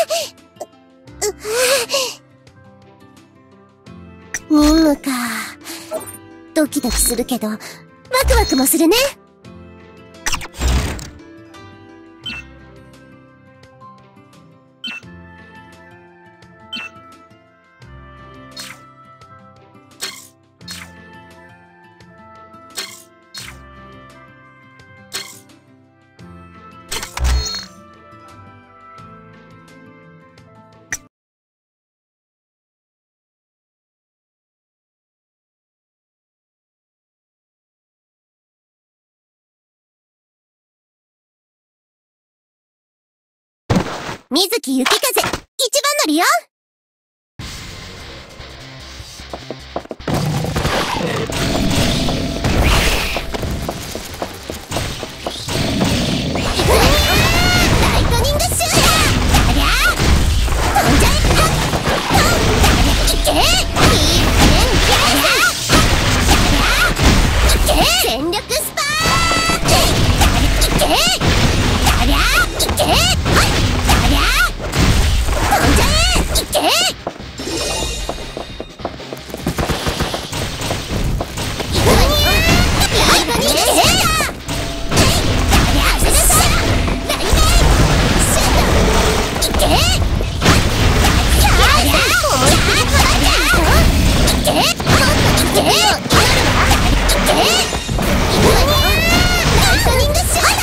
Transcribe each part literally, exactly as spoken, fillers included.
任務か。ドキドキするけど、ワクワクもするね。水木雪風、一番乗りよ。ライトニングシューター。ありゃ飛んじゃえ。はっはっいけいいねんけ。ありゃありゃいけ全力スパーク。いけありゃいけはいありゃ飛んじゃえいけライトニングシューター。ありゃ外したライメンシュートいけありゃ思いっきり払っちゃうぞ。いけいけいけいけライトニングシューター。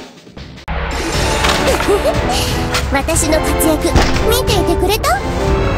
私の活躍見ていてくれた？